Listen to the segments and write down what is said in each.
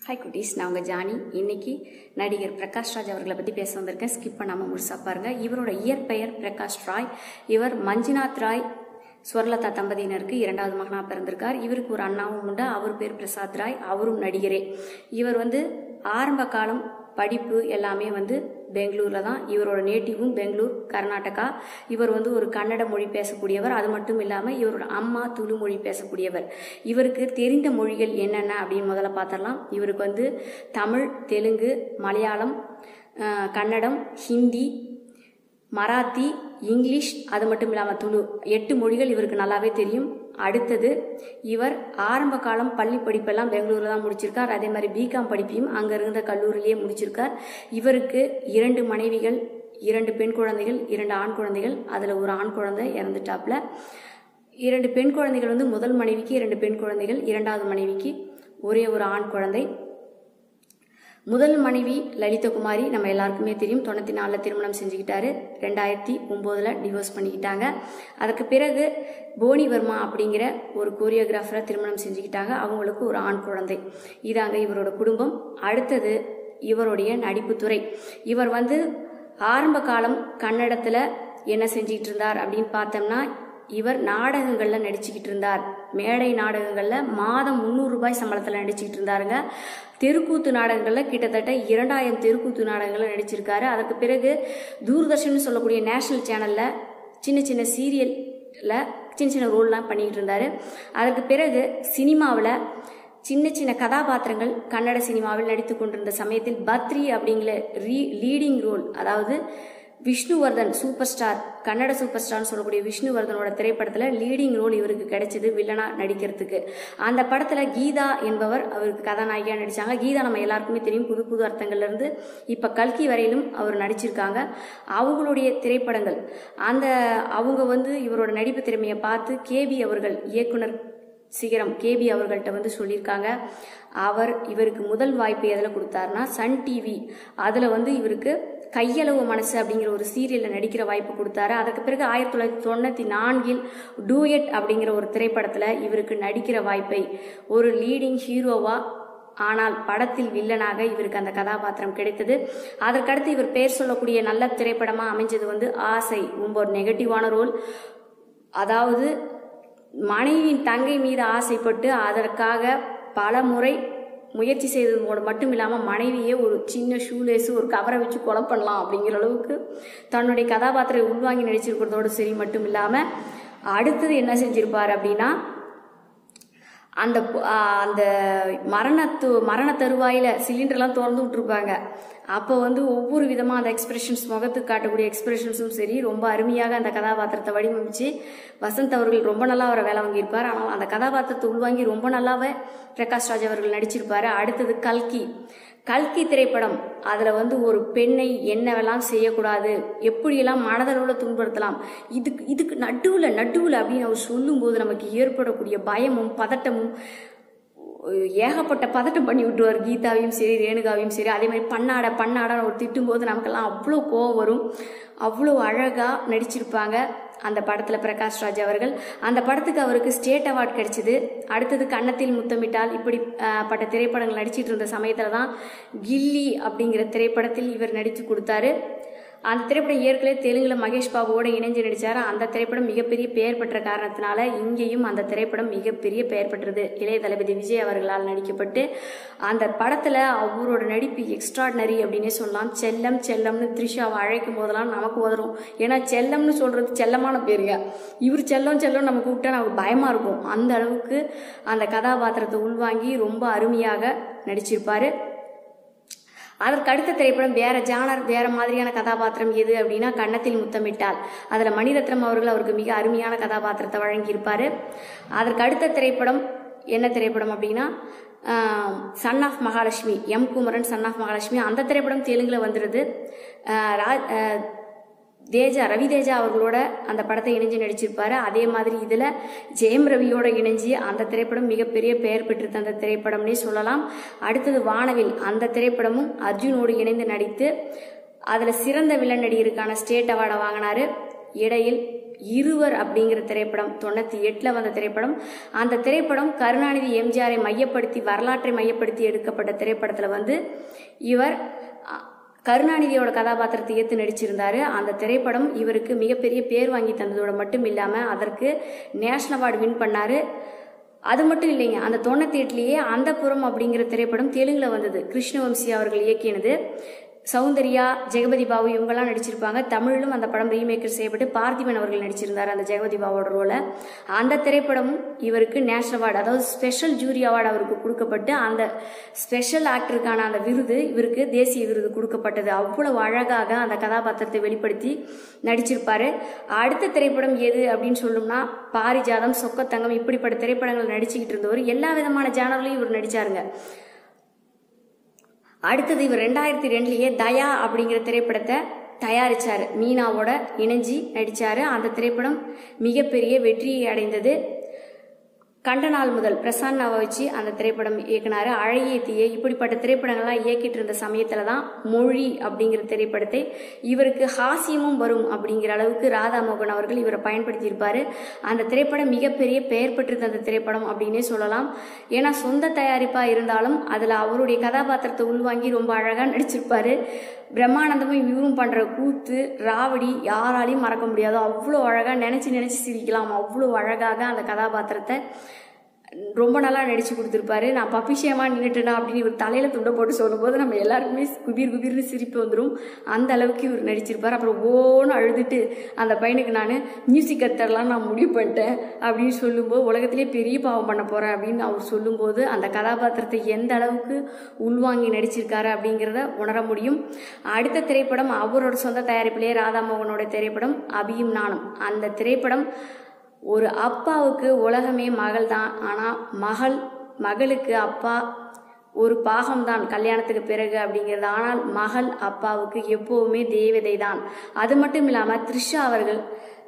Hi குட்டீஸ், நான் உங்கள் ஜானி. இன்னைக்கு நடிகர் பிரகாஷ் ராஜ் அவர்களை பற்றி பேச வந்திருக்கேன். ஸ்கிப் பண்ணாமல் முழுசாக பாருங்கள். இவரோட இயற்பெயர் பிரகாஷ் ராய். இவர் மஞ்சுநாத் ராய் ஸ்வர்லதா தம்பதியினருக்கு இரண்டாவது மகனாக பிறந்திருக்கார். இவருக்கு ஒரு அண்ணாவும் உண்டு. அவர் பேர் பிரசாத் ராய். அவரும் நடிகரே. இவர் ஆரம்ப காலம் படிப்பு எல்லாமே பெங்களூரில் தான். இவரோட நேட்டிவும் பெங்களூர், கர்நாடகா. இவர் ஒரு கன்னட மொழி பேசக்கூடியவர். அது மட்டும் இல்லாமல் இவரோட அம்மா துளு மொழி பேசக்கூடியவர். இவருக்கு தெரிந்த மொழிகள் என்னென்ன அப்படின்னு முதல்ல பார்த்துடலாம். இவருக்கு தமிழ், தெலுங்கு, மலையாளம், கன்னடம், ஹிந்தி, மராத்தி, இங்கிலீஷ், அது மட்டும் இல்லாமல் துளு, 8 மொழிகள் இவருக்கு நல்லாவே தெரியும். அடுத்தது, இவர் ஆரம்ப காலம் பள்ளி படிப்பெல்லாம் பெங்களூரில் தான் முடிச்சிருக்கார். அதே மாதிரி பிகாம் படிப்பையும் அங்கே இருந்த கல்லூரியிலேயே முடிச்சிருக்கார். இவருக்கு 2 மனைவிகள், 2 பெண் குழந்தைகள், 2 ஆண் குழந்தைகள். அதில் ஒரு ஆண் குழந்தை இறந்துட்டாப்புல. 2 பெண் குழந்தைகள் முதல் மனைவிக்கு 2 பெண் குழந்தைகள், இரண்டாவது மனைவிக்கு ஒரே ஒரு ஆண் குழந்தை. முதல் மனைவி லலிதகுமாரி நம்ம எல்லாருக்குமே தெரியும். 94 திருமணம் செஞ்சுக்கிட்டாரு. 2009 டிவோர்ஸ் பண்ணிக்கிட்டாங்க. அதுக்கு பிறகு போனி வர்மா அப்படிங்கிற ஒரு கோரியோகிராஃபரை திருமணம் செஞ்சுக்கிட்டாங்க. அவங்களுக்கு ஒரு ஆண் குழந்தை. இதாங்க இவரோட குடும்பம். அடுத்தது இவருடைய நடிப்புத்துறை. இவர் ஆரம்ப காலம் கன்னடத்தில் என்ன செஞ்சுக்கிட்டு இருந்தார் அப்படின்னு பார்த்தோம்னா, இவர் நாடகங்களில் நடிச்சுக்கிட்டு இருந்தார். மேடை நாடகங்களில் மாதம் 300 ரூபாய் சம்பளத்தில் நடிச்சுக்கிட்டு இருந்தாருங்க. தெருக்கூத்து நாடகங்களில் கிட்டத்தட்ட 2000 தெருக்கூத்து நாடகங்களில் நடிச்சிருக்காரு. அதுக்கு பிறகு தூர்தர்ஷன் சொல்லக்கூடிய நேஷனல் சேனலில் சின்ன சின்ன சீரியலில் சின்ன சின்ன ரோல்லாம் பண்ணிக்கிட்டு இருந்தார். அதுக்கு பிறகு சினிமாவில் சின்ன சின்ன கதாபாத்திரங்கள் கன்னட சினிமாவில் நடித்து கொண்டிருந்த சமயத்தில் பத்ரி அப்படிங்கிற லீடிங் ரோல், அதாவது Vishnuvardhan superstar, Kannada super ஸ்டார்னு சொல்லக்கூடிய விஷ்ணுவர்தனோட திரைப்படத்தில் லீடிங் ரோல் இவருக்கு கிடைச்சது வில்லனா நடிக்கிறதுக்கு. அந்த படத்தில் கீதா என்பவர் அவருக்கு கதாநாயகியாக நடித்தாங்க. கீதா நம்ம எல்லாருக்குமே தெரியும். புது புது அர்த்தங்கள்லேருந்து இப்போ கல்கி வரையிலும் அவர் நடிச்சிருக்காங்க. அவங்களுடைய திரைப்படங்கள் அவங்க இவரோட நடிப்பு திறமையை பார்த்து கேபி அவர்கள், இயக்குனர் சிகரம் கேபி அவர்கள்ட்ட சொல்லியிருக்காங்க. இவருக்கு முதல் வாய்ப்பு எதில் கொடுத்தாருன்னா சன் டிவி. அதில் இவருக்கு கையளவு மனசு அப்படிங்கிற ஒரு சீரியலில் நடிக்கிற வாய்ப்பு கொடுத்தாரு. அதுக்கு பிறகு 1994 டூயட் அப்படிங்கிற ஒரு திரைப்படத்தில் இவருக்கு நடிக்கிற வாய்ப்பை, ஒரு லீடிங் ஹீரோவா ஆனால் படத்தில் வில்லனாக இவருக்கு அந்த கதாபாத்திரம் கிடைத்தது. அதற்கடுத்து இவர் பேர் சொல்லக்கூடிய நல்ல திரைப்படமாக அமைஞ்சது ஆசை. ரொம்ப ஒரு நெகட்டிவான ரோல். அதாவது மனைவியின் தங்கை மீது ஆசைப்பட்டு அதற்காக பல முறை முயற்சி செய்ததோடு மட்டும் இல்லாமல் மனைவியே ஒரு சின்ன ஷூலேஸு ஒரு கவரை வச்சு கொலை பண்ணலாம் அப்படிங்கிற அளவுக்கு தன்னுடைய கதாபாத்திரம் உள்வாங்கி நடிச்சிருக்கிறதோடு சரி மட்டும் இல்லாமல் அடுத்தது என்ன செஞ்சிருப்பார் அப்படின்னா, அந்த அந்த மரண தருவாயில் சிலிண்டர்லாம் திறந்து விட்டுருப்பாங்க. அப்போ ஒவ்வொரு விதமாக அந்த எக்ஸ்பிரஷன்ஸ், முகத்துக்கு காட்டக்கூடிய எக்ஸ்பிரஷன்ஸும் சரி ரொம்ப அருமையாக அந்த கதாபாத்திரத்தை வடிவமைச்சு வசந்த் அவர்கள் ரொம்ப நல்லா அவரை வேலை வாங்கியிருப்பார். ஆனால் அந்த கதாபாத்திரத்தை உள்வாங்கி ரொம்ப நல்லாவே பிரகாஷ் ராஜ் அவர்கள் நடிச்சிருப்பாரு. அடுத்தது கல்கி திரைப்படம். அதில் ஒரு பெண்ணை என்னவெல்லாம் செய்யக்கூடாது, எப்படியெல்லாம் மனதளவில் துன்புறுத்தலாம், இதுக்கு நடுவில் அப்படின்னு அவர் சொல்லும்போது நமக்கு ஏற்படக்கூடிய பயமும் பதட்டமும், ஏகப்பட்ட பதட்டம் பண்ணி விட்டுருவார். கீதாவையும் சரி ரேணுகாவையும் சரி. அதே மாதிரி பண்ணாட ஒரு திட்டும்போது நமக்கெல்லாம் அவ்வளோ கோவம் வரும். அவ்வளோ அழகாக நடிச்சிருப்பாங்க அந்த படத்தில் பிரகாஷ் ராஜ் அவர்கள். அந்த படத்துக்கு அவருக்கு ஸ்டேட் அவார்டு கிடைச்சிது. அடுத்தது கன்னத்தில் முத்தமிட்டால், இப்படி பட்ட திரைப்படங்கள் நடிச்சிட்டு இருந்த சமயத்தில் தான் கில்லி அப்படிங்கிற திரைப்படத்தில் இவர் நடித்து கொடுத்தாரு. அந்த திரைப்படம் ஏற்கனவே தெலுங்குல மகேஷ் பாபுவோட இணைஞ்சு நடித்தார். அந்த திரைப்படம் மிகப்பெரிய பெயர் பெற்ற காரணத்தினால இங்கேயும் அந்த திரைப்படம் மிகப்பெரிய பெயர் பெற்றது. இளைய தளபதி விஜய் அவர்களால் நடிக்கப்பட்டு அந்த படத்தில் அவரோட நடிப்பு எக்ஸ்ட்ராடினரி அப்படின்னே சொல்லலாம். செல்லம்னு த்ரிஷாவை அழைக்கும் போதெல்லாம் நமக்கு உதறும். ஏன்னா செல்லம்னு சொல்கிறது செல்லமான பேருங்க. இவர் செல்லம் நம்ம கூப்பிட்டா நமக்கு பயமாக இருக்கும். அந்த அளவுக்கு அந்த கதாபாத்திரத்தை உள்வாங்கி ரொம்ப அருமையாக நடிச்சிருப்பார். அதற்கு அடுத்த திரைப்படம் வேற மாதிரியான கதாபாத்திரம் எது அப்படின்னா கன்னத்தில் முத்தமிட்டால். அதில் மணிரத்னம் அவர்கள் அவருக்கு மிக அருமையான கதாபாத்திரத்தை வழங்கியிருப்பார். அதற்கு அடுத்த திரைப்படம் என்ன திரைப்படம் அப்படின்னா son of Mahalakshmi, M Kumaran son of Mahalakshmi. அந்த திரைப்படம் தெலுங்குல வந்துடுது. ரவி தேஜா அவர்களோட அந்த படத்தை இணைஞ்சு நடிச்சிருப்பாரு. அதே மாதிரி இதில் ஜெயம் ரவியோட இணைஞ்சி அந்த திரைப்படம் மிகப்பெரிய பெயர் பெற்று தந்த திரைப்படம்னே சொல்லலாம். அடுத்தது வானவில். அந்த திரைப்படமும் அர்ஜுனோடு இணைந்து நடித்து அதில் சிறந்த வில்லன் நடிகருக்கான ஸ்டேட் அவார்டை வாங்கினார். இடையில் இருவர் அப்படிங்கிற திரைப்படம் 98 வந்த திரைப்படம். அந்த திரைப்படம் கருணாநிதி எம்ஜிஆரை மையப்படுத்தி, வரலாற்றை மையப்படுத்தி எடுக்கப்பட்ட திரைப்படத்தில் வந்து இவர் கருணாநிதியோட கதாபாத்திரத்தை ஏற்று நடிச்சிருந்தாரு. அந்த திரைப்படம் இவருக்கு மிகப்பெரிய பேர் வாங்கி தந்ததோட மட்டும் இல்லாமல் அதற்கு நேஷனல் அவார்டு வின் பண்ணாரு. அது மட்டும் இல்லைங்க, அந்த 98லேயே அந்தப்புறம் அப்படிங்கிற திரைப்படம் தெலுங்குல வந்தது. கிருஷ்ணவம்சி அவர்கள் இயக்கினது. சௌந்தர்யா, ஜெகபதி பாபு இவங்கெல்லாம் நடிச்சிருப்பாங்க. தமிழிலும் அந்த படம் ரீமேக்கர் செய்யப்பட்டு பார்த்திபன் அவர்கள் நடிச்சிருந்தார் அந்த ஜெகபதி பாபுவோட ரோலை. அந்த திரைப்படமும் இவருக்கு நேஷனல் அவார்டு, அதாவது ஸ்பெஷல் ஜூரி அவார்டு அவருக்கு கொடுக்கப்பட்டு அந்த ஸ்பெஷல் ஆக்டருக்கான அந்த விருது இவருக்கு தேசிய விருது கொடுக்கப்பட்டது. அவ்வளவு அழகாக அந்த கதாபாத்திரத்தை வெளிப்படுத்தி நடிச்சிருப்பாரு. அடுத்த திரைப்படம் எது அப்படின்னு சொல்லணும்னா பாரிஜாதம், சொக்கத்தங்கம், இப்படிப்பட்ட திரைப்படங்கள் நடிச்சுக்கிட்டு இருந்தவர். எல்லா விதமான ஜானர்லையும் இவர் நடிச்சாருங்க. அடுத்தது இவர் 2002லேயே தயா அப்படிங்கிற திரைப்படத்தை தயாரிச்சாரு. மீனாவோட இணைஞ்சி நடிச்சாரு. அந்த திரைப்படம் மிகப்பெரிய வெற்றியை அடைந்தது. கண்ட நாள் முதல் பிரசன்னாவை வச்சு அந்த திரைப்படம் இயக்குனாரு. அழகிய தீயை, இப்படிப்பட்ட திரைப்படங்கள்லாம் இயக்கிட்டு இருந்த சமயத்துல தான் மொழி அப்படிங்கிற திரைப்படத்தை இவருக்கு ஹாஸ்யமும் வரும் அப்படிங்கிற அளவுக்கு ராதாமோகன் அவர்கள் இவரை பயன்படுத்தி இருப்பாரு. அந்த திரைப்படம் மிகப்பெரிய பெயர் பெற்று தந்த திரைப்படம் அப்படின்னே சொல்லலாம். ஏன்னா சொந்த தயாரிப்பா இருந்தாலும் அதுல அவருடைய கதாபாத்திரத்தை உள்வாங்கி ரொம்ப அழகா நடிச்சிருப்பாரு. பிரம்மானந்தமும் இவரும் பண்ற கூத்து ராவடி யாராலையும் மறக்க முடியாது. அவ்வளோ அழகா நினைச்சு சிரிக்கலாம். அவ்வளோ அழகாக அந்த கதாபாத்திரத்தை ரொம்ப நல்லா நடிச்சு கொடுத்துருப்பாரு. நான் பப்பிஷேமா நின்றுட்டேனா அப்படின்னு இவர் தலையில துண்டை போட்டு சொல்லும்போது நம்ம எல்லாருக்குமே குபீர்னு சிரிப்பு வந்துடும். அந்த அளவுக்கு இவர் நடிச்சிருப்பார். அப்புறம் ஓன்னு அழுதுட்டு அந்த பையனுக்கு நான் மியூசிக் கத்தரலாம் நான் முடிவு பண்ணிட்டேன் அப்படின்னு சொல்லும்போது, உலகத்திலே பெரிய பாவம் பண்ண போறேன் அப்படின்னு அவர் சொல்லும்போது அந்த கதாபாத்திரத்தை எந்த அளவுக்கு உள்வாங்கி நடிச்சிருக்காரு அப்படிங்கிறத உணர முடியும். அடுத்த திரைப்படம் அவரோட சொந்த தயாரிப்பிலேயே ராதாமோகனோட திரைப்படம் அபியும் நானும். அந்த திரைப்படம் ஒரு அப்பாவுக்கு உலகமே மகள் தான், ஆனால் மகளுக்கு அப்பா ஒரு பாகம்தான் கல்யாணத்துக்கு பிறகு அப்படிங்கிறது. ஆனால் மகள் அப்பாவுக்கு எப்போவுமே தேவதை தான். அது மட்டும் இல்லாமல் த்ரிஷா அவர்கள்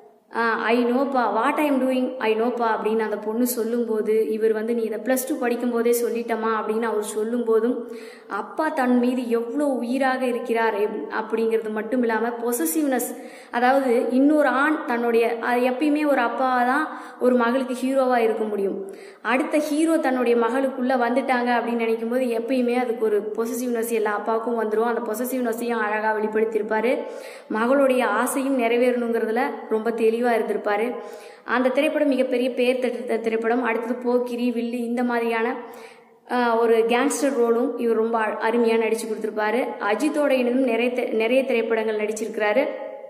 ஐ நோப்பா வாட் ஐம் டூயிங் ஐ நோப்பா அப்படின்னு அந்த பொண்ணு சொல்லும்போது இவர் வந்து நீ இதை +2 படிக்கும் போதே சொல்லிட்டமா அப்படின்னு அவர் சொல்லும் போதும் அப்பா தன் மீது எவ்வளோ உயிராக இருக்கிறார் அப்படிங்கிறது மட்டும் இல்லாமல் பொசசிவ்னஸ், அதாவது இன்னொரு ஆண் தன்னுடைய எப்பயுமே ஒரு அப்பாவை தான் ஒரு மகளுக்கு ஹீரோவாக இருக்க முடியும். அடுத்த ஹீரோ தன்னுடைய மகளுக்குள்ளே வந்துட்டாங்க அப்படின்னு நினைக்கும் போது எப்பயுமே அதுக்கு ஒரு பொசசிவ்னஸ் எல்லா அப்பாவுக்கும் வந்துடும். அந்த பொசசிவ்னஸையும் அழகாக வெளிப்படுத்தியிருப்பாரு. மகளுடைய ஆசையும் நிறைவேறணுங்கிறதுல ரொம்ப தெளிவாக இருந்திருப்பாரு. அந்த திரைப்படம் மிகப்பெரிய பெயர் தட்ட திரைப்படம். அடுத்தது போக்கிரி, வில்லு, இந்த மாதிரியான ஒரு கேங்ஸ்டர் ரோலும் இவர் ரொம்ப அருமையாக நடிச்சு கொடுத்துருப்பாரு. அஜித்தோட இணைந்தும் நிறைய திரைப்படங்கள் நடிச்சிருக்கிறாரு.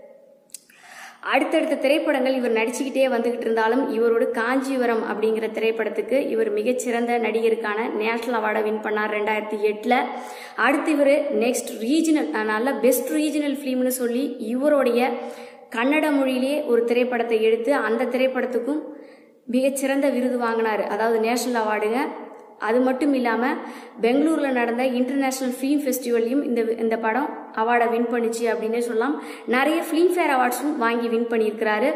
அடுத்தடுத்த திரைப்படங்கள் இவர் நடிச்சுக்கிட்டே வந்துகிட்டு இருந்தாலும் இவரோட காஞ்சிபுரம் அப்படிங்கிற திரைப்படத்துக்கு இவர் மிகச்சிறந்த நடிகருக்கான நேஷனல் அவார்டை வின் பண்ணார் 2008. அடுத்து இவர் நெக்ஸ்ட் ரீஜனல் நல்ல பெஸ்ட் ரீஜனல் ஃபிலிம்னு சொல்லி இவருடைய கன்னட மொழியிலே ஒரு திரைப்படத்தை எடுத்து அந்த திரைப்படத்துக்கும் மிகச்சிறந்த விருது வாங்கினார், அதாவது நேஷனல் அவார்டுங்க. அது மட்டும் இல்லாமல் பெங்களூரில் நடந்த இன்டர்நேஷ்னல் ஃபிலிம் ஃபெஸ்டிவல்லையும் இந்த படம் அவார்டை வின் பண்ணிச்சு அப்படின்னே சொல்லலாம். நிறைய ஃபிலிம்ஃபேர் அவார்ட்ஸும் வாங்கி வின் பண்ணியிருக்கிறாரு.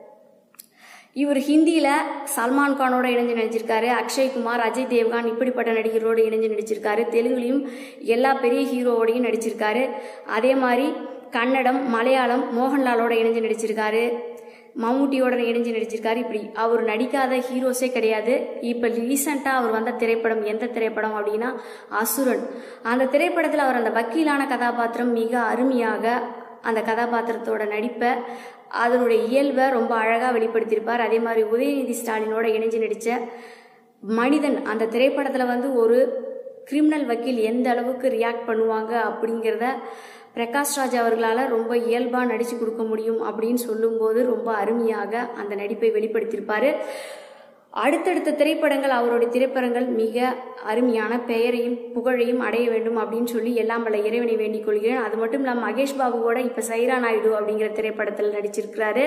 இவர் ஹிந்தியில் சல்மான் கானோட இணைஞ்சு நடிச்சிருக்காரு. அக்ஷய்குமார், அஜய் தேவ்கான் இப்படிப்பட்ட நடிகரோடு இணைஞ்சு நடிச்சிருக்காரு. தெலுங்குலையும் எல்லா பெரிய ஹீரோவோடையும் நடிச்சிருக்காரு. அதே மாதிரி கன்னடம், மலையாளம் மோகன்லாலோட இணைஞ்சு நடிச்சிருக்காரு. மம்முட்டியோட இணைஞ்சு நடிச்சிருக்காரு. இப்படி அவர் நடிக்காத ஹீரோஸே கிடையாது. இப்போ ரீசெண்டாக அவர் வந்த திரைப்படம் எந்த திரைப்படம் அப்படின்னா அசுரன். அந்த திரைப்படத்தில் அவர் அந்த வக்கீலான கதாபாத்திரம் மிக அருமையாக அந்த கதாபாத்திரத்தோட நடிப்பை அதனுடைய இயல்பை ரொம்ப அழகாக வெளிப்படுத்தியிருப்பார். அதே மாதிரி உதயநிதி ஸ்டாலினோட இணைஞ்சு நடித்த மனிதன் அந்த திரைப்படத்தில் வந்து ஒரு கிரிமினல் வக்கீல் எந்த அளவுக்கு ரியாக்ட் பண்ணுவாங்க அப்படிங்கிறத பிரகாஷ் ராஜ் அவர்களால் ரொம்ப இயல்பாக நடித்து கொடுக்க முடியும் அப்படின்னு சொல்லும்போது ரொம்ப அருமையாக அந்த நடிப்பை வெளிப்படுத்தியிருப்பார். அடுத்தடுத்த திரைப்படங்கள் அவருடைய திரைப்படங்கள் மிக அருமையான பெயரையும் புகழையும் அடைய வேண்டும் அப்படின்னு சொல்லி எல்லாம் வல்ல இறைவனை வேண்டிக் கொள்கிறேன். அது மட்டும் இல்லாமல் மகேஷ் பாபுவோட இப்போ சைரா நாயுடு அப்படிங்கிற திரைப்படத்தில் நடிச்சிருக்கிறாரு.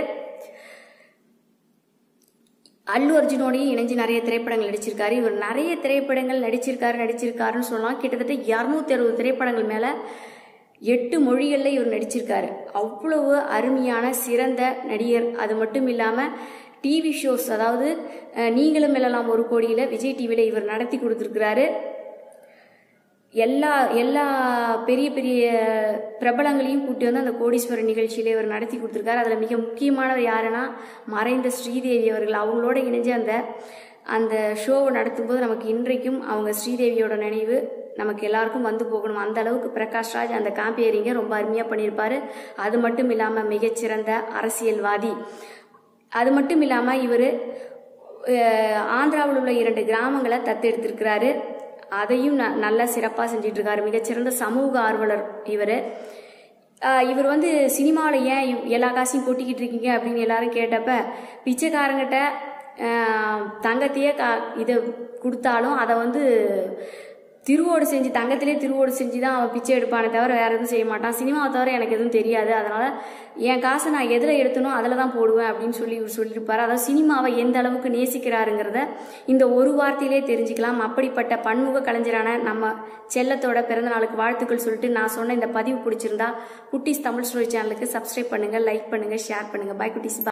அல்லு அர்ஜுனோடையும் இணைஞ்சு நிறைய திரைப்படங்கள் நடிச்சிருக்காரு. இவர் நிறைய திரைப்படங்கள் நடிச்சிருக்காருன்னு சொல்லலாம். கிட்டத்தட்ட 260 திரைப்படங்கள் மேலே 8 மொழிகளில் இவர் நடிச்சிருக்காரு. அவ்வளவு அருமையான சிறந்த நடிகர். அது மட்டும் இல்லாமல் டிவி ஷோஸ், அதாவது நீங்களும் எல்லாம் ஒரு கோடியில் விஜய் டிவியில் இவர் நடத்தி கொடுத்துருக்கிறாரு. எல்லா எல்லா பெரிய பெரிய பிரபலங்களையும் கூட்டி வந்து அந்த கோடீஸ்வரர் நிகழ்ச்சியில இவர் நடத்தி கொடுத்துருக்காரு. அதில் மிக முக்கியமானவர் யாருன்னா மறைந்த ஸ்ரீதேவி அவர்கள். அவங்களோட இணைஞ்சு அந்த ஷோவை நடத்தும்போது நமக்கு இன்றைக்கும் அவங்க ஸ்ரீதேவியோட நினைவு நமக்கு எல்லாருக்கும் வந்து போகணும். அந்த அளவுக்கு பிரகாஷ் ராஜ் அந்த காம்பியரிங்கை ரொம்ப அருமையாக பண்ணியிருப்பாரு. அது மட்டும் இல்லாமல் மிகச்சிறந்த அரசியல்வாதி. அது மட்டும் இல்லாமல் இவர் ஆந்திராவில் உள்ள 2 கிராமங்களை தத்தெடுத்திருக்கிறாரு. அதையும் நல்லா சிறப்பாக செஞ்சிட்டு இருக்காரு. மிகச்சிறந்த சமூக ஆர்வலர் இவர் வந்து சினிமாவில் ஏன் எல்லா காசையும் கொட்டிக்கிட்டு இருக்கீங்க அப்படின்னு எல்லாரும் கேட்டப்ப பிச்சைக்காரங்கிட்ட தங்கத்தையே இதை கொடுத்தாலும் அதை வந்து திருவோடு செஞ்சு தங்கத்திலே திருவோடு செஞ்சு தான் அவன் பிச்சை எடுப்பானே தவிர வேறு எதுவும் செய்ய மாட்டான். சினிமாவை தவிர எனக்கு எதுவும் தெரியாது, அதனால் என் காசை நான் எதில் எடுத்தனோ அதில் தான் போடுவேன் அப்படின்னு சொல்லி இவர் சொல்லியிருப்பார். அதாவது சினிமாவை எந்த அளவுக்கு நேசிக்கிறாருங்கிறத இந்த ஒரு வார்த்தையிலே தெரிஞ்சுக்கலாம். அப்படிப்பட்ட பன்முக கலைஞரான நம்ம செல்லத்தோட பிறந்த நாளுக்கு வாழ்த்துக்கள் சொல்லிட்டு நான் சொன்ன இந்த பதிவு பிடிச்சிருந்தா குட்டீஸ் தமிழ் ஸ்டோரி சேனலுக்கு சப்ஸ்கிரைப் பண்ணுங்கள், லைக் பண்ணுங்கள், ஷேர் பண்ணுங்கள். பாய் குட்டீஸ்.